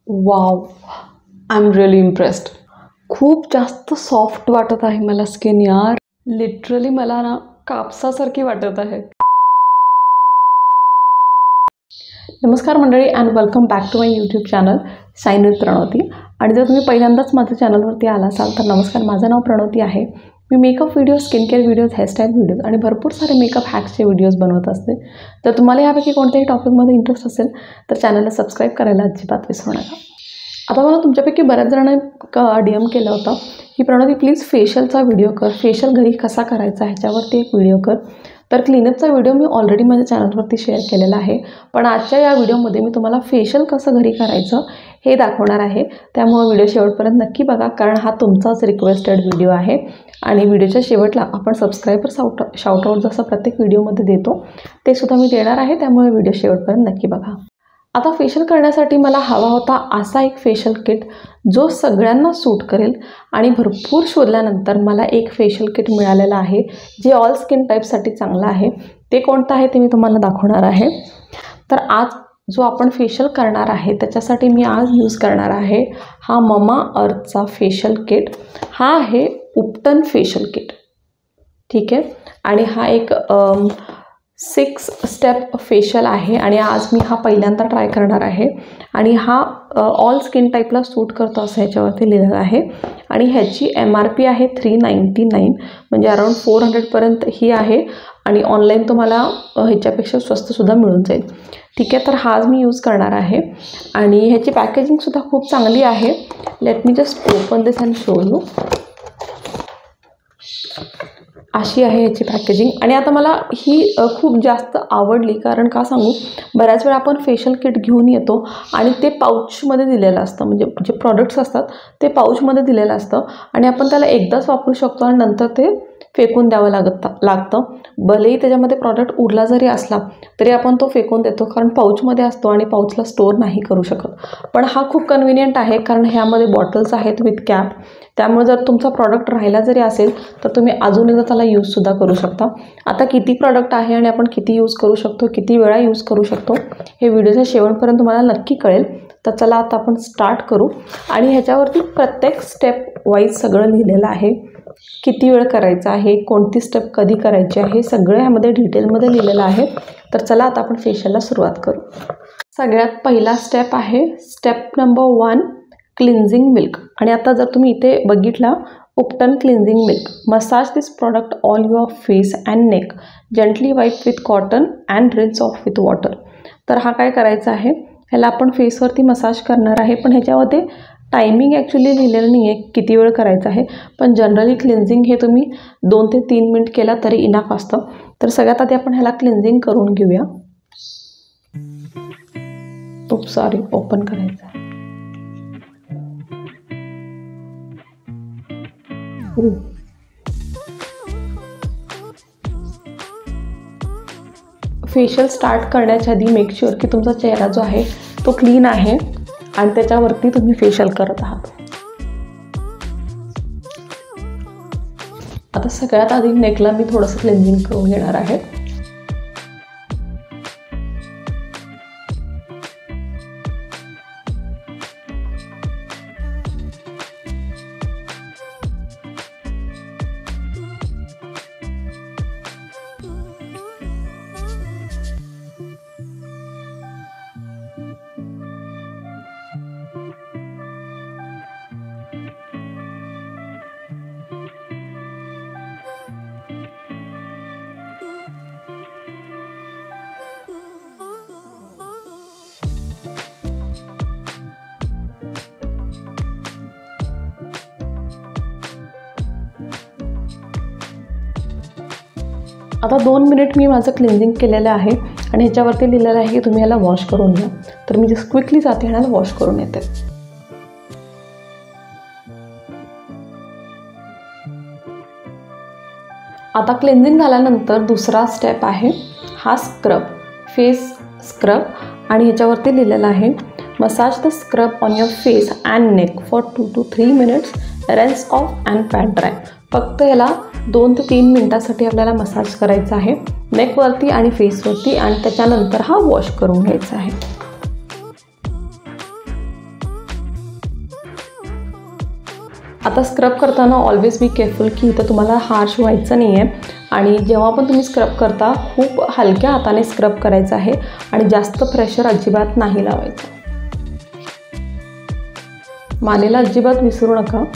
Wow, I am really impressed. खूप जास्त soft वाटत आहे मला स्किन यार. लिटरली मला ना कापसासारखी वाटत आहे. नमस्कार मंडळी and welcome back to my YouTube channel Shine with Pranavati. आणि जर तुम्ही पहिल्यांदाच माझ्या चॅनलवरती आला असाल तर नमस्कार, माझं नाव प्रणवती आहे. मी makeup videos, skin care videos, hairstyle videos आणि भरपूर सारे मेकअप हॅक्सचे व्हिडिओज बनवत असते. तर तुम्हाला यापैकी कोणत्याही टॉपिकमध्ये इंटरेस्ट असेल तर चॅनलला सबस्क्राईब करायला अजिबात विसरू नका. आता मला तुमच्यापैकी बऱ्याच जणांनी DM केलं होतं की प्रणवती प्लीज फेशियलचा व्हिडिओ कर, फेशियल घरी कसा करायचा ह्याच्यावरती एक व्हिडिओ कर. तर क्लीनअपचा व्हिडिओ मी ऑलरेडी माझ्या चॅनलवरती शेअर केलेला आहे, पण आजच्या या व्हिडिओमध्ये मी तुम्हाला फेशियल कसं घरी करायचं हे दाखवणार आहे. त्यामुळे व्हिडिओ शेवटपर्यंत नक्की बघा, कारण हा तुमचाच रिक्वेस्टेड व्हिडिओ आहे. आणि व्हिडिओच्या शेवटला आपण सबस्क्रायबर शाउटआउट जसं प्रत्येक व्हिडिओमध्ये देतो ते सुद्धा मी देणार आहे, त्यामुळे व्हिडिओ शेवटपर्यंत नक्की बघा. आता फेशियल करण्यासाठी मला हवा होता असा एक फेशियल किट जो सगळ्यांना सूट करेल. आणि भरपूर शोधल्यानंतर मला एक फेशियल किट मिळालेलं आहे जे ऑल स्किन टाईपसाठी चांगलं आहे. ते कोणतं आहे ते मी तुम्हाला दाखवणार आहे. तर आज जो आपण फेशियल करणार आहे त्याच्यासाठी मी आज यूज करणार आहे हा ममाअर्थचा फेशियल किट. हा आहे उपटन फेशियल किट, ठीक आहे. आणि हा एक 6 स्टेप फेशियल आहे आणि आज मी हा पहिल्यांदा ट्राय करणार आहे. आणि हा ऑल स्किन टाईपला सूट करतो असं ह्याच्यावरती लिहिलेलं आहे. आणि ह्याची MRP आहे 399, म्हणजे अराऊंड 400पर्यंत ही आहे. आणि ऑनलाईन तुम्हाला ह्याच्यापेक्षा स्वस्तसुद्धा मिळून जाईल, ठीक आहे. तर हा आज मी यूज करणार आहे आणि ह्याची पॅकेजिंगसुद्धा खूप चांगली आहे. Let me just open this and show you. अशी आहे याची पॅकेजिंग. आणि आता मला ही खूप जास्त आवडली, कारण का सांगू, बऱ्याच वेळा आपण फेशियल किट घेऊन येतो आणि ते पाऊचमध्ये दिलेलं असतं, म्हणजे जे प्रॉडक्ट्स असतात ते पाऊचमध्ये दिलेलं असतं आणि आपण त्याला एकदाच वापरू शकतो आणि नंतर ते फेकून द्यावं लागतं. भलेही त्याच्यामध्ये प्रॉडक्ट उरला जरी असला तरी आपण तो फेकून देतो, कारण पाऊचमध्ये असतो आणि पाऊचला स्टोअर नाही करू शकत. पण हा खूप कन्व्हिनियंट आहे, कारण ह्यामध्ये बॉटल्स आहेत विथ कॅप. त्यामुळे जर तुमचा प्रॉडक्ट राहिला जरी असेल तर तुम्ही अजून एकदा त्याला यूजसुद्धा करू शकता. आता किती प्रॉडक्ट आहे आणि आपण किती यूज करू शकतो, किती वेळा यूज करू शकतो हे व्हिडिओच्या शेवटपर्यंत तुम्हाला नक्की कळेल. तर चला आता आपण स्टार्ट करू. आणि ह्याच्यावरती प्रत्येक स्टेप वाईज सगळं लिहिलेलं आहे, किती वेळ करायचा आहे, कोणती स्टेप कधी करायची आहे, सगळं ह्यामध्ये डिटेलमध्ये लिहिलेलं आहे. तर चला आता आपण फेशियलला सुरुवात करू. सगळ्यात पहिला स्टेप आहे स्टेप नंबर 1, क्लिन्झिंग मिल्क. आणि आता जर तुम्ही इथे बघितला, ubtan cleansing milk, massage this product all your face and neck, gently wipe with cotton and rinse off with water. तर हा काय करायचा आहे, ह्याला आपण फेसवरती मसाज करणार आहे. पण ह्याच्यामध्ये टायमिंग ॲक्च्युली लिहिलेलं नाही आहे किती वेळ करायचं आहे, पण जनरली क्लिन्झिंग हे तुम्ही 2 ते 3 मिनिट केला तरी इनफ असतं. तर सगळ्यात आधी आपण ह्याला क्लिन्झिंग करून घेऊया. सॉरी, ओपन करायचं आहे. फेशियल स्टार्ट करण्याच्या आधी मेक शुअर की तुमचा चेहरा जो आहे तो क्लीन आहे आणि त्याच्यावरती तुम्ही फेशियल करत आहात. आता सगळ्यात आधी नेकला मी थोडंसं क्लिन्झिंग करून घेणार आहे. आता 2 मिनिट मी माझं क्लिन्झिंग केलेलं आहे आणि ह्याच्यावरती लिहिलेलं आहे की तुम्ही ह्याला वॉश करून घ्या. तर मी जस्ट क्विकली जाते ह्याला वॉश करून येते. आता क्लिन्झिंग झाल्यानंतर दुसरा स्टेप आहे हा स्क्रब, फेस स्क्रब. आणि ह्याच्यावरती लिहिलेलं आहे massage the scrub on your face and neck for 2 to 3 minutes, rinse off and pat dry. फक्त ह्याला 2 ते 3 मिनिटासाठी आपल्याला मसाज करायचा आहे नेकवरती आणि फेसवरती, आणि त्याच्यानंतर हा वॉश करून घ्यायचा आहे. आता स्क्रब करताना ऑलवेज बी केअरफुल की इथं तुम्हाला हार्श व्हायचं नाही आहे आणि जेव्हा पण तुम्ही स्क्रब करता खूप हलक्या हाताने स्क्रब करायचं आहे आणि जास्त प्रेशर अजिबात नाही लावायचं. मानेला अजिबात विसरू नका.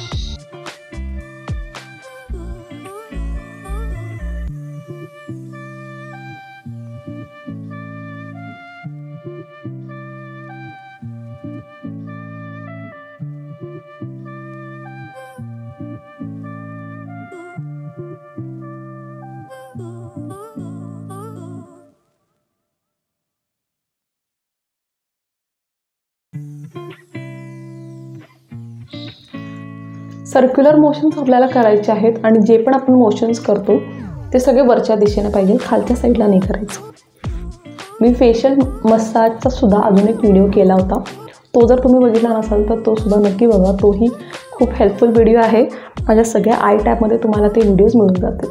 सर्क्युलर मोशन्स आपल्याला करायचे आहेत आणि जे पण आपण मोशन्स करतो ते सगळे वरच्या दिशेने पाहिजे, खालच्या साईडला नाही करायचं. मी फेशियल मसाजचा सुद्धा अजून एक व्हिडिओ केला होता, तो जर तुम्ही बघितला नसाल तर तो सुद्धा नक्की बघा. तोही खूप हेल्पफुल व्हिडिओ आहे. माझ्या सगळ्या आय टॅबमध्ये तुम्हाला ते व्हिडिओज मिळून जातील.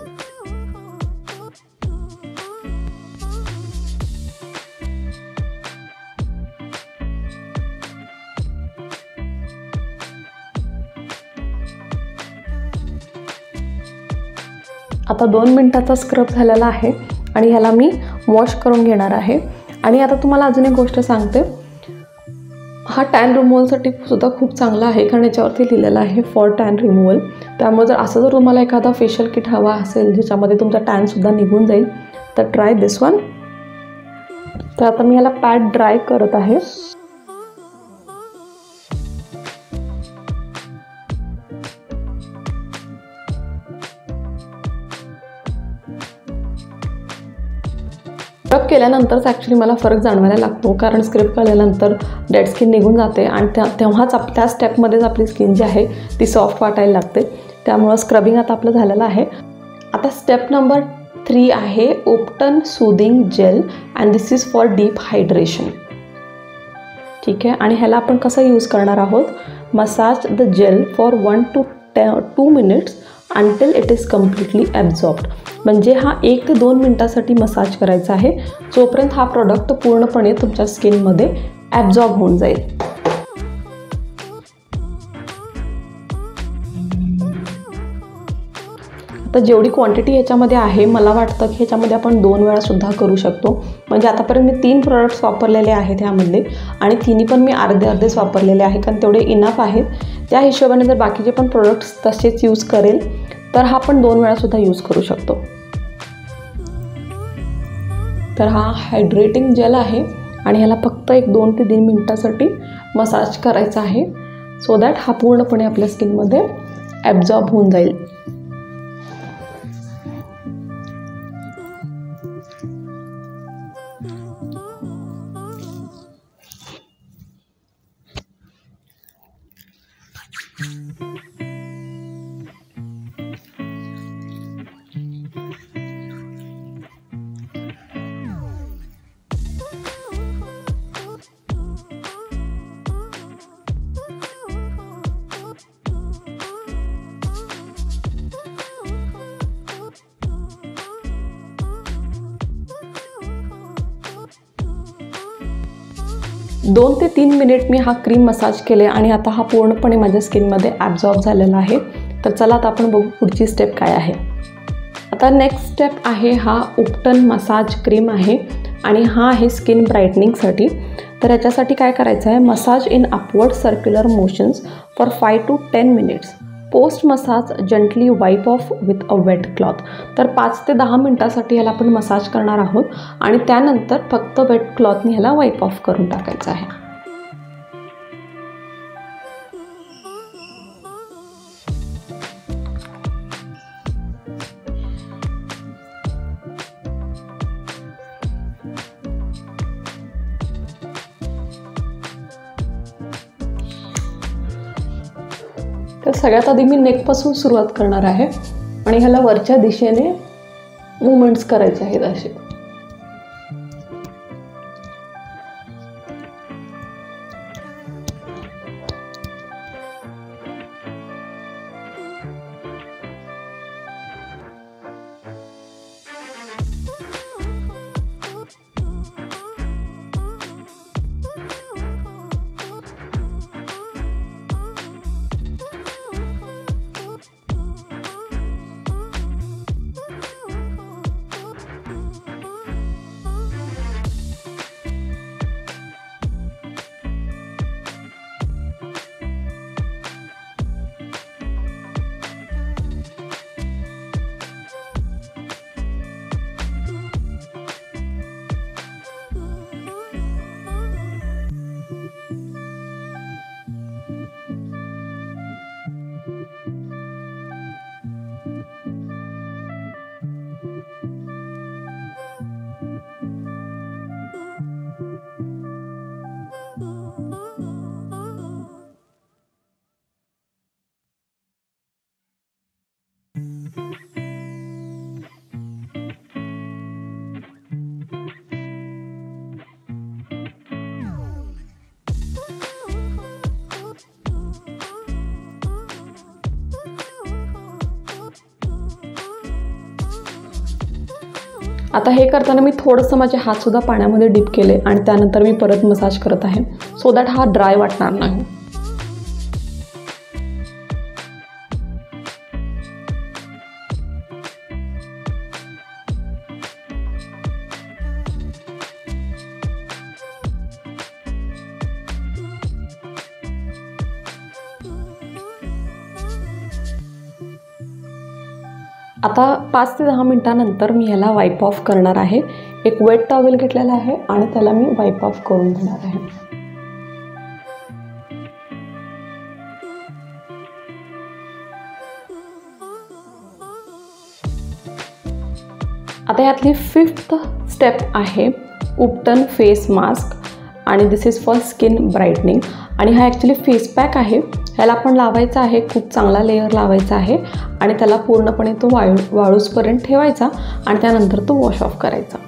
आता 2 मिनिटाचा स्क्रब झालेला आहे आणि ह्याला मी वॉश करून घेणार आहे. आणि आता तुम्हाला अजून एक गोष्ट सांगते, हा टॅन रिमूव्हलसाठी सुद्धा खूप चांगला आहे कारण याच्यावरती लिहिलेलं आहे फॉर टॅन रिमूव्हल. त्यामुळे जर तुम्हाला एखादा फेशियल किट हवा असेल ज्याच्यामध्ये तुमचा टॅनसुद्धा निघून जाईल तर ट्राय दिस वन. तर आता मी ह्याला पॅड ड्राय करत आहे. स्क्रब केल्यानंतरच ॲक्च्युली मला फरक जाणवायला लागतो कारण स्क्रब केल्यानंतर डेड स्किन निघून जाते आणि तेव्हाच त्या स्टेपमध्येच आपली स्किन जी आहे ती सॉफ्ट वाटायला लागते. त्यामुळं स्क्रबिंग आता आपलं झालेलं आहे. आता स्टेप नंबर 3 आहे ubtan soothing gel and this is for deep hydration. ठीक आहे. आणि ह्याला आपण कसं यूज करणार आहोत, massage the gel for 1 to 2 minutes until it is completely absorbed. म्हणजे हा 1 ते 2 मिनटासाठी मसाज करायचा आहे जोपर्यंत हा प्रोडक्ट पूर्णपणे तुमच्या स्किनमध्ये ॲब्झॉर्ब होऊन जाईल. आता जेवढी क्वांटिटी ह्याच्यामध्ये आहे मला वाटतं की ह्याच्यामध्ये आपण 2 वेळा सुद्धा करू शकतो. म्हणजे आतापर्यंत मी 3 प्रोडक्ट्स वापरलेले आहेत ह्यामधले आणि तिन्ही पण मी अर्धेच वापरलेले आहे कारण तेवढे इनफ आहेत. त्या हिशोबाने जर बाकीचे पण प्रोडक्ट्स तसेच यूज करेल तर हा पण 2 वेळा सुद्धा यूज करू शकतो. तर हा हायड्रेटिंग जेल आहे आणि ह्याला फक्त 2 ते 3 मिनटासाठी मसाज करायचा आहे सो दॅट हा पूर्णपणे आपल्या स्किनमध्ये ॲब्झॉर्ब होऊन जाईल. दोन ते 3 मिनिट मी हा क्रीम मसाज केले आणि आता हा पूर्णपणे माझ्या स्किनमध्ये ॲब्झॉर्ब झालेला आहे. तर चला आता आपण बघू पुढची स्टेप काय आहे. आता नेक्स्ट स्टेप आहे हा उपटन मसाज क्रीम आहे आणि हा आहे स्किन ब्राईटनिंगसाठी. तर याच्यासाठी काय करायचं आहे, massage in upward circular motions for 5 to 10 minutes. Post massage gently wipe off with a wet cloth. तर 5 ते 10 मिनटासाठी ह्याला आपण मसाज करणार आहोत आणि त्यानंतर फक्त वेट क्लॉथने ह्याला वाईप ऑफ करून टाकायचं आहे. तर सगळ्यात आधी मी नेकपासून सुरुवात करणार आहे आणि ह्याला वरच्या दिशेने मूवमेंट्स करायचे आहेत असे. आता हे करताना मी थोडंसं माझे हातसुद्धा पाण्यामध्ये डिप केले आणि त्यानंतर मी परत मसाज करत आहे, सो दॅट हा ड्राय वाटणार नाही. आता 5 ते 10 मिनिटांनंतर मी ह्याला वाईप ऑफ करणार आहे. एक वेट टॉवेल घेतलेला आहे आणि त्याला मी वाईप ऑफ करून घेणार आहे. आता यातली 5th स्टेप आहे उपटन फेस मास्क आणि this is for skin brightening. आणि हा ॲक्च्युली फेस पॅक आहे. ह्याला आपण लावायचा आहे, खूप चांगला लेअर लावायचा आहे आणि त्याला पूर्णपणे तो वाळूसपर्यंत ठेवायचा आणि त्यानंतर तो वॉश ऑफ करायचा.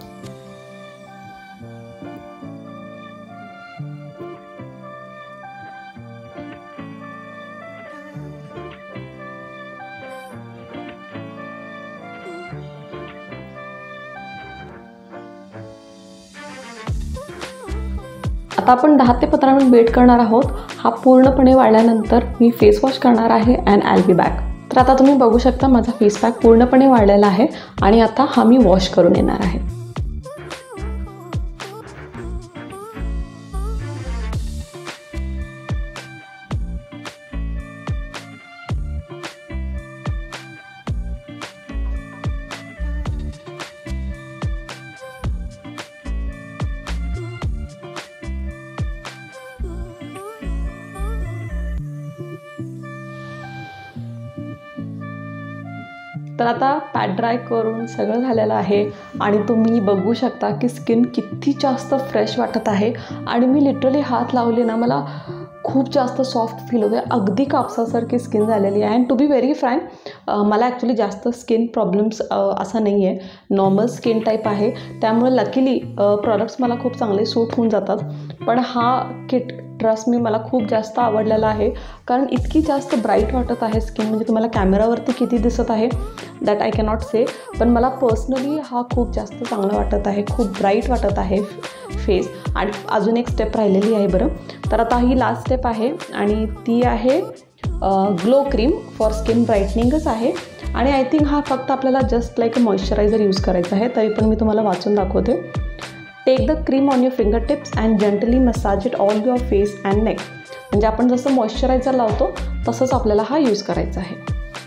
आता आपण 10 ते 15 मिनिट वेट करणार आहोत. हा पूर्णपणे वाळल्यानंतर मी फेस वॉश करणार आहे अँड आय बी बॅक. तर आता तुम्ही बघू शकता माझा फेस पॅक पूर्णपणे वाळलेला आहे आणि आता हा मी वॉश करून येणार आहे. तर आता पॅड ड्राय करून सगळं झालेलं आहे आणि तुम्ही बघू शकता की स्किन किती जास्त फ्रेश वाटत आहे. आणि मी लिटरली हात लावले ना, मला खूप जास्त सॉफ्ट फील होते. अगदी कापसासारखी स्किन झालेली आहे. And to be very frank, मला ॲक्च्युली जास्त स्किन प्रॉब्लेम्स असा नाही आहे, नॉर्मल स्किन टाईप आहे. त्यामुळे लकीली प्रॉडक्ट्स मला खूप चांगले सूट होऊन जातात. पण हा किट ट्रस्ट मी मला खूप जास्त आवडलेला आहे, कारण इतकी जास्त ब्राईट वाटत आहे स्किन. म्हणजे तुम्हाला कॅमेरावरती किती दिसत आहे दॅट आय कॅनॉट से, पण मला पर्सनली हा खूप जास्त चांगला वाटत आहे, खूप ब्राईट वाटत आहे फेस. आणि अजून एक स्टेप राहिलेली आहे बरं. तर आता ही लास्ट स्टेप आहे आणि ती आहे ग्लो क्रीम फॉर स्किन ब्राईटनिंगच आहे. आणि आय थिंक हा फक्त आपल्याला just like a moisturiser use करायचा आहे. तरी पण मी तुम्हाला वाचून दाखवते. Take the cream on your finger tips and gently massage it all your face and neck. म्हणजे आपण जसं मॉइश्चरायझर लावतो तसंच आपल्याला हा यूज करायचा आहे.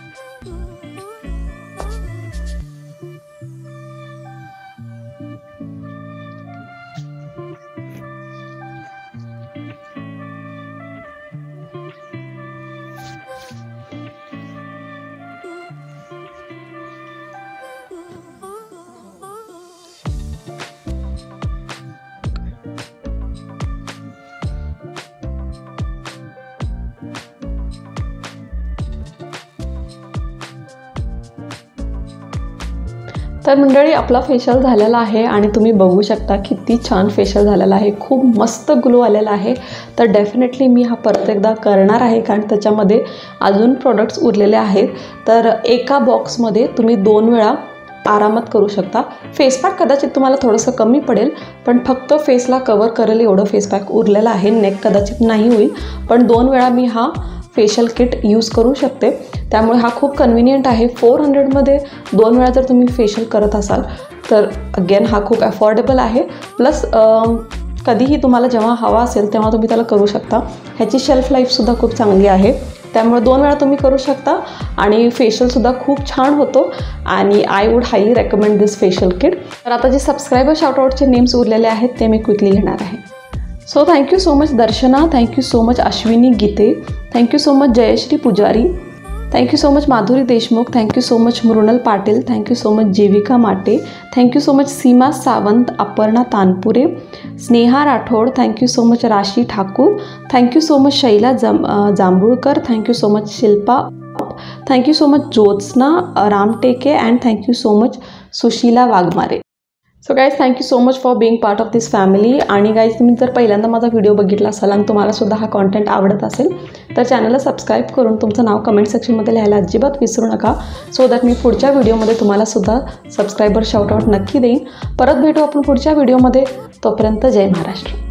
तर मंडळी, आपला फेशियल झालेला आहे आणि तुम्ही बघू शकता किती छान फेशियल झालेला आहे, खूप मस्त ग्लो आलेला आहे. तर डेफिनेटली मी हा परत एकदा करणार आहे, कारण त्याच्यामध्ये अजून प्रोडक्ट्स उरलेले आहेत. तर एका बॉक्समध्ये तुम्ही 2 वेळा आरामात करू शकता. फेस पॅक कदाचित तुम्हाला थोडंसं कमी पडेल, पण फक्त फेसला कवर करेल एवढं फेस पॅक उरलेलं आहे. नेक कदाचित नाही होईल, पण 2 वेळा मी हा फेशियल किट यूज करू शकते. त्यामुळे हा खूप कन्व्हिनियंट आहे. 400मध्ये 2 वेळा जर तुम्ही फेशियल करत असाल तर अगेन हा खूप अफोर्डेबल आहे. प्लस कधीही तुम्हाला जेव्हा हवा असेल तेव्हा तुम्ही त्याला करू शकता. ह्याची शेल्फ लाईफसुद्धा खूप चांगली आहे. त्यामुळे 2 वेळा तुम्ही करू शकता आणि फेशियलसुद्धा खूप छान होतो. आणि I would highly recommend this facial kit. तर आता जे सबस्क्रायबर शाउटआउटचे नेम्स उरलेले आहेत ते मी क्विकली घेणार आहे. So thank you so much Darshana, thank you so much Ashwini Gite, thank you so much Jayashree Pujari, thank you so much Madhuri Deshmukh, thank you so much Mrunal Patil, thank you so much Jevika Mate, thank you so much Seema Sawant, Aparna Tanpure, Sneha Rathod, thank you so much Rashi Thakur, thank you so much Shaila Jambhulkar, thank you so much Shilpa, thank you so much Jyotsna Ramteke and thank you so much Sushila Waghmare. So guys thank you so much for being part of this family. आणि guys तुम्ही जर पहिल्यांदा माझा video बघितला असाल आणि तुम्हालासुद्धा हा content आवडत असेल तर चॅनलला सबस्क्राईब करून तुमचं नाव कमेंट सेक्शनमध्ये लिहायला अजिबात विसरू नका, सो दॅट मी पुढच्या व्हिडिओमध्ये तुम्हालासुद्धा सबस्क्रायबर शाउटआउट नक्की देईन. परत भेटू आपण पुढच्या व्हिडिओमध्ये. तोपर्यंत जय महाराष्ट्र.